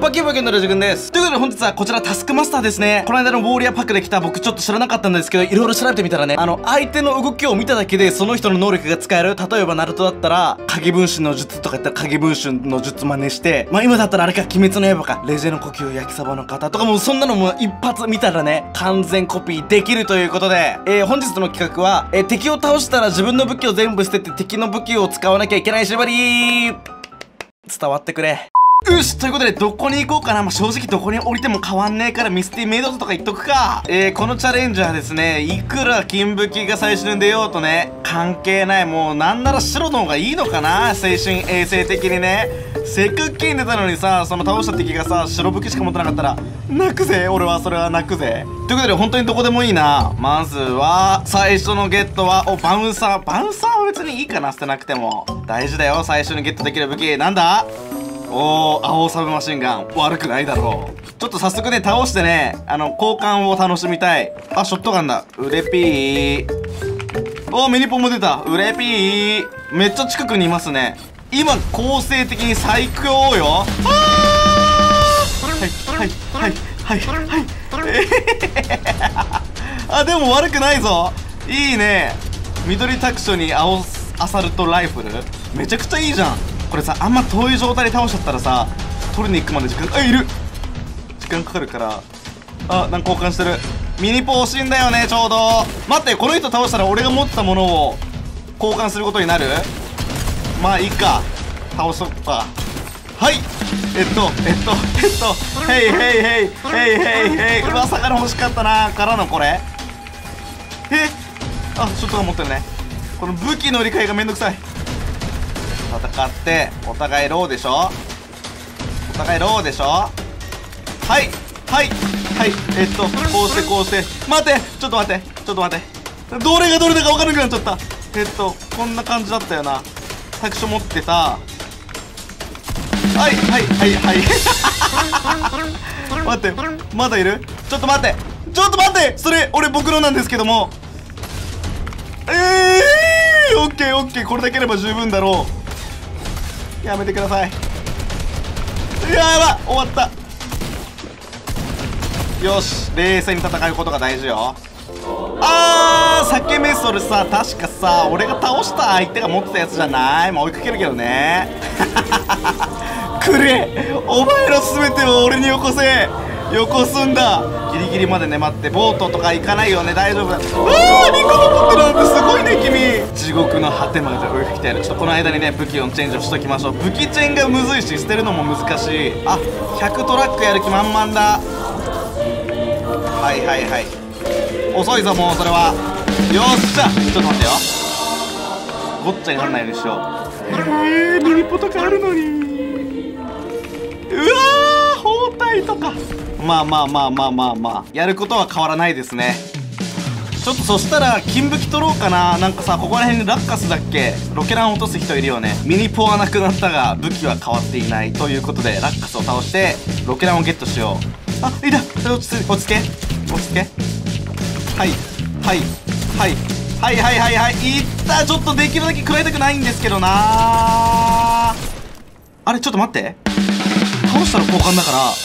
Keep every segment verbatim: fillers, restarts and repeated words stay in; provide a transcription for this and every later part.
バキバキのラジ君です。ということで本日はこちらタスクマスターですね。この間のウォーリアーパックで来た僕ちょっと知らなかったんですけど、いろいろ調べてみたらね、あの、相手の動きを見ただけでその人の能力が使える。例えばナルトだったら、影分身の術とか言ったら影分身の術真似して、まあ今だったらあれか、鬼滅の刃か、レジェの呼吸焼きそばの方とかもうそんなのも一発見たらね、完全コピーできるということで、えー、本日の企画は、えー、敵を倒したら自分の武器を全部捨てて敵の武器を使わなきゃいけない縛り。伝わってくれ。よし、ということで、どこに行こうかな。まあ、正直どこに降りても変わんねえから、ミスティメイドとか言っとくか。えー、このチャレンジはですね、いくら金武器が最初に出ようとね、関係ない。もう、なんなら白の方がいいのかな、精神衛生的にね。せっかく金出たのにさ、その倒した敵がさ、白武器しか持ってなかったら、泣くぜ。俺はそれは泣くぜ。ということで、本当にどこでもいいな。まずは、最初のゲットは、お、バウンサー。バウンサーは別にいいかな、捨てなくても。大事だよ、最初にゲットできる武器。なんだ？おー、青サブマシンガン。悪くないだろう。ちょっと早速ね、倒してね、あの、交換を楽しみたい。あ、ショットガンだ。うれぴー。おー、ミニポンも出た。うれぴー。めっちゃ近くにいますね。今、構成的に最強よ。あー、はい、はい、はい、はい、はい。えあ、でも悪くないぞ。いいね。緑タクショに青アサルトライフル。めちゃくちゃいいじゃん。これさ、あんま遠い状態で倒しちゃったらさ、取りに行くまで時間、あ、いる時間かかるから。あ、なんか交換してる。ミニポ欲しいんだよね、ちょうど。待って、この人倒したら俺が持ってたものを交換することになる？まあいいか、倒そっか。はい、えっとえっとえっとヘイヘイヘイヘイヘイヘイ。うわ、魚欲しかったな。からのこれ、え、あ、ショットガン持ってるね。この武器の理解がめんどくさい。戦ってお互いローでしょ、お互いローでしょ。はいはいはい、えっとこうしてこうして、待って、ちょっと待ってちょっと待って、どれがどれだか分からなくなっちゃった。えっとこんな感じだったよな。タクショ持ってた。はいはいはいはい待って、まだいる。ちょっと待ってちょっと待って、それ俺僕のなんですけども。ええー、オッケーオッケー、これだけあれば十分だろう。やめてください。やば、終わった。よし、冷静に戦うことが大事よ。あー、サケメソルさ、確かさ、俺が倒した相手が持ってたやつじゃない？まあ追いかけるけどね。くれ、お前の全てを俺によこせ。よこすんだ。ギリギリまでね、待って。ボートとか行かないよね、大丈夫だ。あー、リンゴも持ってるなんてすごいね君。地獄の果てまで追いかけてやる。ちょっとこの間にね、武器をチェンジをしときましょう。武器チェンがむずいし、捨てるのも難しい。あ、ひゃくトラックやる気満々だ。はいはいはい、遅いぞもうそれは。よっしゃ、ちょっと待ってよ、ごっちゃにならないようにしよう。えー、ミニポとかあるのに。うわー、包帯とか。まあまあまあまあまあまあ、やることは変わらないですね。ちょっとそしたら金武器取ろうかな。なんかさ、ここら辺にラッカスだっけ、ロケラン落とす人いるよね。ミニポはなくなったが武器は変わっていないということで、ラッカスを倒してロケランをゲットしよう。あ、いた、落ち着け落ち着け落ち着け。はいはいはいはいはいはいはい、いった。ちょっとできるだけ食らいたくないんですけどな。あれ、ちょっと待って、倒したら交換だ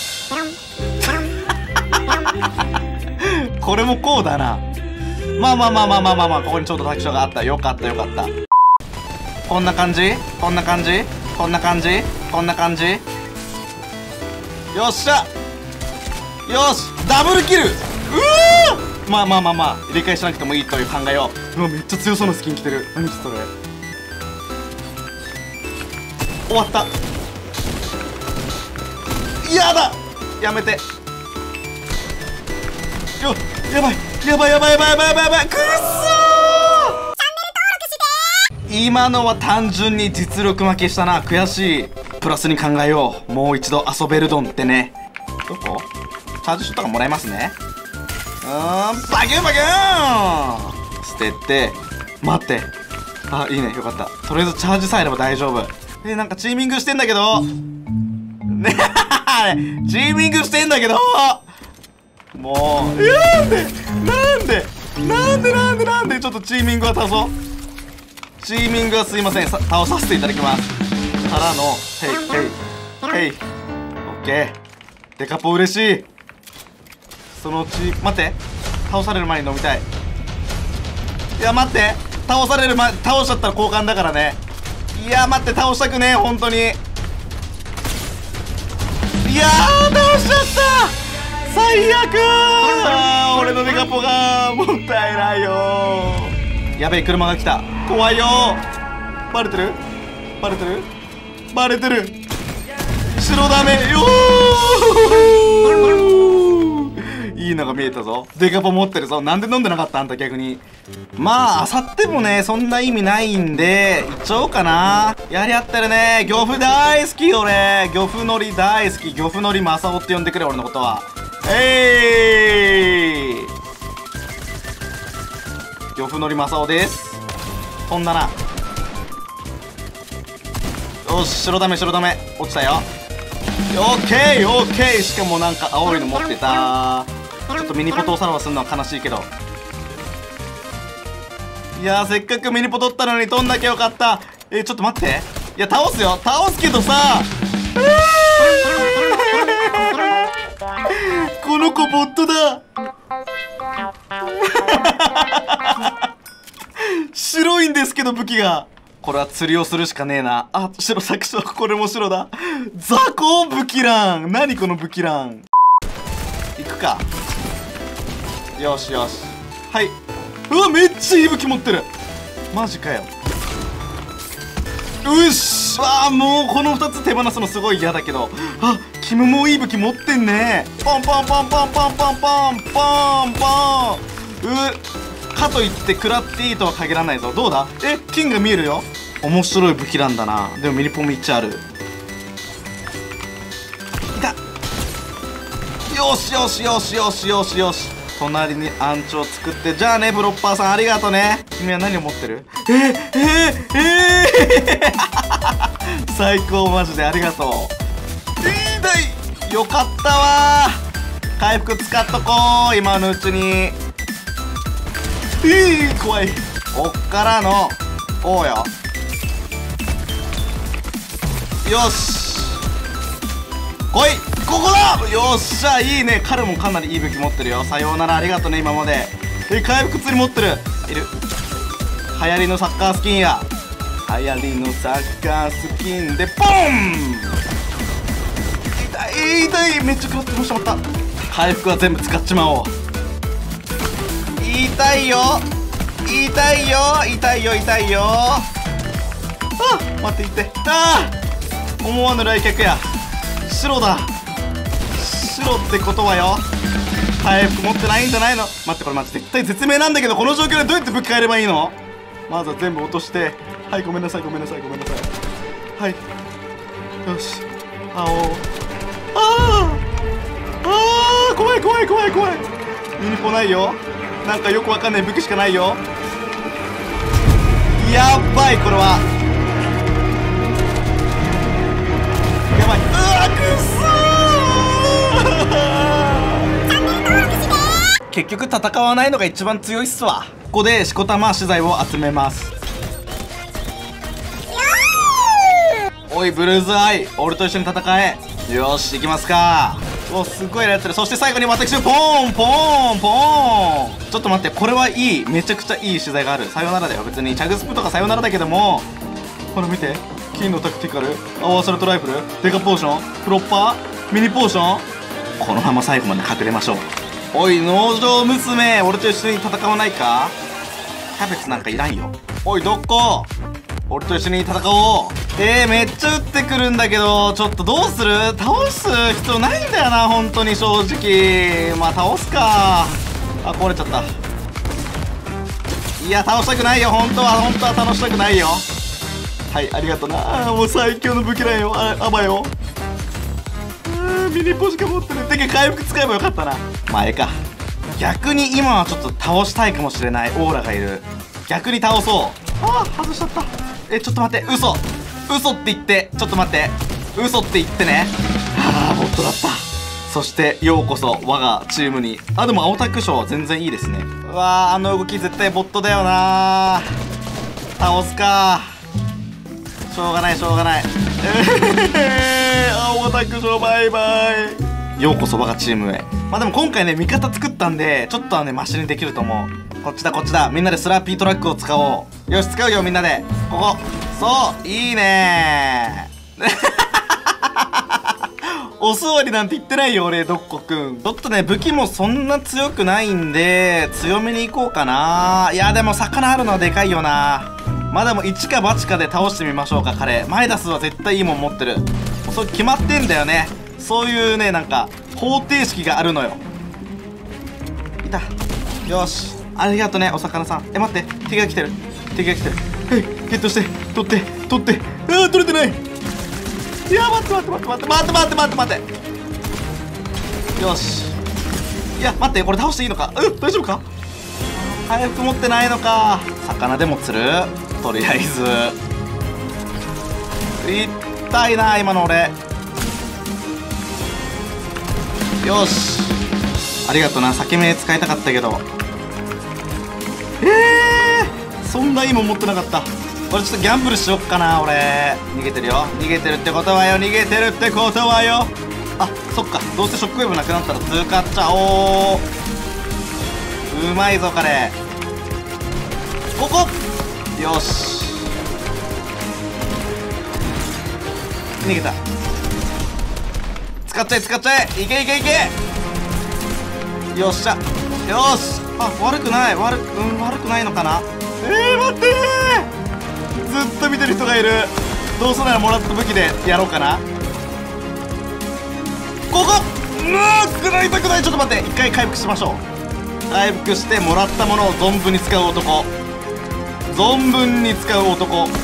からこれもこうだな。まあまあまあまあまあまあまあ、ここにちょっとタクションがあった。よかったよかった。こんな感じこんな感じこんな感じこんな感じ。よっしゃ、よし、ダブルキル。うわー、まあまあまあまあ、理解しなくてもいいという考えを。うわ、めっちゃ強そうなスキン着てる。何それ。終わった。やだ、やめてよ。やばいやばいやばいやばいやばいやばいやばい、くっそー。チャンネル登録してー。今のは単純に実力負けしたな。悔しい。プラスに考えよう。もう一度遊べるドンってね。どこ？チャージショットがもらえますね。うーん、バキュンバキューン。捨てて、待って。あ、いいね、よかった。とりあえずチャージさえあれば大丈夫。え、なんかチーミングしてんだけどねチーミングしてんだけど、もう、なんでなんでなんでなんでなんで、ちょっとチーミングは足そう。チーミングはすいません、さ倒させていただきます。からの、ヘイヘイヘイ、オッケー。 デカポ嬉しい。そのうち待って、倒される前に飲みたい。いや待って、倒される前、倒しちゃったら交換だからね。いや待って、倒したくねえ本当に。いやー倒しちゃった、最悪ー。俺のデカポがもったいないよー。やべえ、車が来た、怖いよー。バレてるバレてるバレてる。白ダメよー。いいのが見えたぞ。デカポ持ってるぞ。なんで飲んでなかったあんた逆に。まああさってもねそんな意味ないんでいっちゃおうかな。やり合ってるね。漁夫大好き俺。漁夫のり大好き。漁夫のりマサオって呼んでくれ俺のことは。えい、漁夫のりマサオです。飛んだな。よし、白ダメ白ダメ落ちたよ。オッケーオッケー。しかもなんか青いの持ってた。ちょっとミニポトをさらばするのは悲しいけど。いやーせっかくミニポ取ったのに取んなきゃよかった。えー、ちょっと待って。いや倒すよ、倒すけどさ、この子ボットだ。白いんですけど武器が。これは釣りをするしかねえな。あ、白作詞はこれも白だ。雑魚武器欄。何この武器欄。行くか。よしよし。はい。うわめっちゃいい武器持ってる。マジかよ。うっし。わあもうこのふたつ手放すのすごい嫌だけど。あ、キムもいい武器持ってんね。ポンポンポンポンポンポンポンポンポン。うかといって食らっていいとは限らないぞ。どうだ。え、金が見えるよ。面白い武器なんだな。でもミニポンめっちゃある。いた。よしよしよしよしよしよし。隣にアンチを作って。じゃあねブロッパーさんありがとね。君は何を持ってる。えー、えー、えー、最高マジでありがとう。いいだい。よかったわー。回復使っとこう今のうちに。えー、怖い。こっからのこうよ。よし来い、ここだ。よっしゃいいね。彼もかなりいい武器持ってるよ。さようならありがとね今まで。え、回復釣り持ってる。いる。流行りのサッカースキンや。流行りのサッカースキンでポン。痛い痛い。めっちゃ食らってました。まった回復は全部使っちまおう。痛いよ痛いよ痛いよ痛いよ。あっ待っていって。ああ思わぬ来客や。白だ。白ってことはよ回復持ってないんじゃないの。待ってこれマジ絶対絶命なんだけど、この状況でどうやって武器変えればいいの。まずは全部落として。はいごめんなさいごめんなさいごめんなさい。はいよし青。ああああ怖い怖い怖い怖い。ミニポないよ。なんかよくわかんない武器しかないよ。やっばいこれは。やばい。うわくそー。結局戦わないのが一番強いっすわ。ここでしこたま資材を集めます。おいブルーズアイ俺と一緒に戦え。よし行きますか。おすごいやってる。そして最後に私ポーンポーンポーン。ちょっと待って、これはいい。めちゃくちゃいい資材がある。さよならだよ。別にチャグスプとかさよならだけども、これ見て。金のタクティカル、アワーサルトライフル、デカポーション、プロッパー、ミニポーション。このまま最後まで隠れましょう。おい農場娘俺と一緒に戦わないか。キャベツなんかいらんよ。おいどっこ俺と一緒に戦おう。えー、めっちゃ撃ってくるんだけど、ちょっとどうする。倒す必要ないんだよな本当に正直。まあ倒すか。あ壊れちゃった。いや倒したくないよ本当は。本当は倒したくないよ。はいありがとな。もう最強の武器だよ。あアバよ。ミニポしか持ってる。てか回復使えばよかったな。まあええか。逆に今はちょっと倒したいかもしれない。オーラがいる。逆に倒そう。ああ外しちゃった。えちょっと待って。嘘嘘って言って。ちょっと待って。嘘って言ってね。ああボットだった。そしてようこそ我がチームに。あでも青タク賞は全然いいですね。うわーあの動き絶対ボットだよな。倒すか。しょうがないしょうがない。えー、青タク賞バイバイ。 ようこそ我がチームへ。まあでも今回ね味方作ったんでちょっとはねマシにできると思う。こっちだこっちだ、みんなでスラーピートラックを使おう。よし使うよみんなで。ここそういいねお座りなんて言ってないよ俺、ドッコくん。ちょっとね武器もそんな強くないんで強めに行こうかな。いやでも魚あるのはでかいよな。まあでも一か八かで倒してみましょうか。彼マイダスは絶対いいもん持ってる。それ決まってんだよね。そういうねなんか方程式があるのよ。いた。よしありがとねお魚さん。え待って敵が来てる敵が来てる。はいゲットして取って取って。ああ取れてない。いや待って待って待って待って待って待って待って待ってよし。いや待ってこれ倒していいのか。うん大丈夫か。回復持ってないのか。魚でも釣るとりあえず。痛いな今の俺。よしありがとな。裂け目使いたかったけどえー、そんないいもん持ってなかった。俺ちょっとギャンブルしよっかな。俺逃げてるよ逃げてるってことはよ逃げてるってことはよ。あそっかどうせショックウェーブなくなったら通過っちゃおう。うまいぞ彼。ここよし逃げた。使っちゃえ使っちゃえ。いけいけいけ。よっしゃよし。あ悪くない悪くうん悪くないのかな。えー、待ってーずっと見てる人がいる。どうせならもらった武器でやろうかな。ここうわー食らいたくない。ちょっと待って一回回復しましょう。回復してもらったものを存分に使う男。存分に使う男。オッ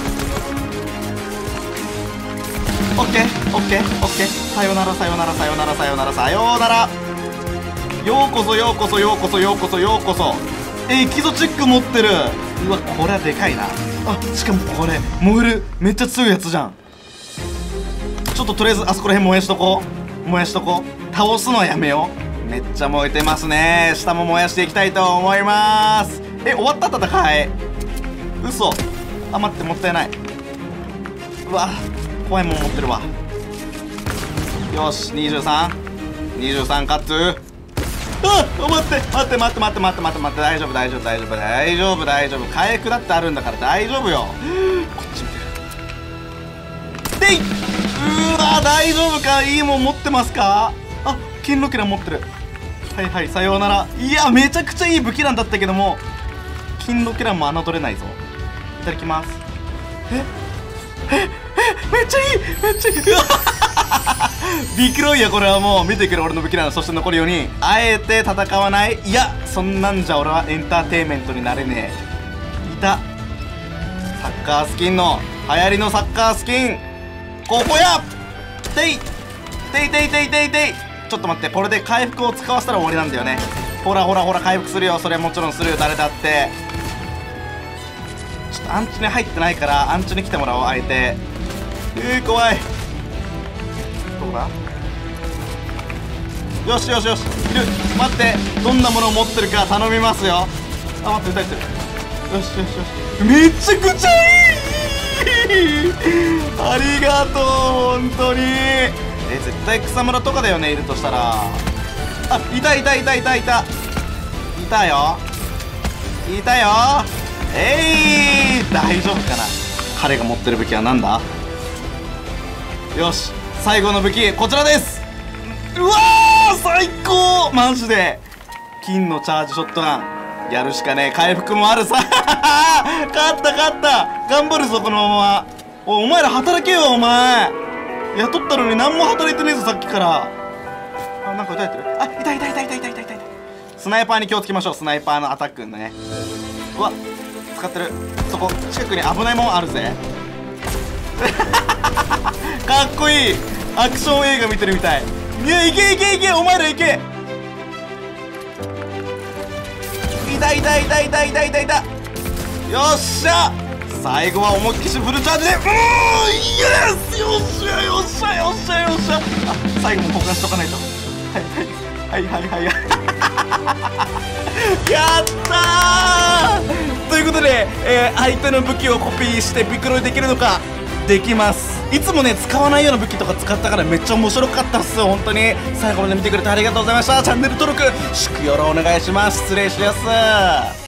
ケーオッケーオッケー。さよならさよならさよならさよならさよなら。ようこそようこそようこそようこそようこそ。えエキゾチック持ってる。うわこれはでかいな。あしかもこれ燃えるめっちゃ強いやつじゃん。ちょっととりあえずあそこら辺燃やしとこう燃やしとこう。倒すのはやめよう。めっちゃ燃えてますね。下も燃やしていきたいと思います。え終わった戦い。嘘。あ待ってもったいない。うわ怖いもん持ってるわ。よしにじゅうさんにじゅうさんカッツ。あ待って待って待って待って待って待って待って。大丈夫大丈夫大丈夫大丈夫大丈夫。回復だってあるんだから大丈夫よ。こっち見てる。でいうわ大丈夫か。いいもん持ってますか。あ金ロケラン持ってる。はいはいさようなら。いやめちゃくちゃいい武器なんだったけども金ロケランも侮れないぞ。いただきます。えええめっちゃいいめっちゃいい。ビクロイやこれはもう見てくる俺の武器なの。そして残りよにんあえて戦わない。いやそんなんじゃ俺はエンターテインメントになれねえ。いたサッカースキンの流行りのサッカースキンここや。ていていていていていてい。ちょっと待ってこれで回復を使わせたら終わりなんだよね。ほらほらほら回復するよ。それもちろんするよ誰だって。ちょっとアンチに入ってないからアンチに来てもらおう相手。えー、怖い。どこだ。よしよしよしいる。待ってどんなものを持ってるか頼みますよ。あ待って撃たれてる。よしよしよしめちゃくちゃいいありがとう本当に。え絶対草むらとかだよねいるとしたら。あいたいたいたいたいたいたよいたよ。えい、ー、大丈夫かな。彼が持ってる武器は何だ。よし最後の武器こちらです。うわー最高マジで。金のチャージショットガンやるしかねえ。回復もあるさ勝った勝った。頑張るぞこのまま。おお前ら働けよお前。雇ったのに何も働いてねえぞさっきから。あなんか撃たれてる。あいたいたいたいたいたいたいた。スナイパーに気をつけましょう。スナイパーのアタックね。うわ使ってる。そこ近くに危ないもんあるぜかっこいい。アクション映画見てるみたい。いやいけいけいけお前らいけ。いたいたいたいたいたいたいた。よっしゃ最後は思いっきしフルチャージでうーんイエスよっしゃよっしゃよっしゃよっしゃ。あ最後も交換しとかないと。はいはいはいはいはいやったーということで、えー、相手の武器をコピーしてビクロイできるのか。できます。 いつもね使わないような武器とか使ったからめっちゃ面白かったっすよ。本当に最後まで見てくれてありがとうございました。チャンネル登録祝よろお願いします。失礼しやす。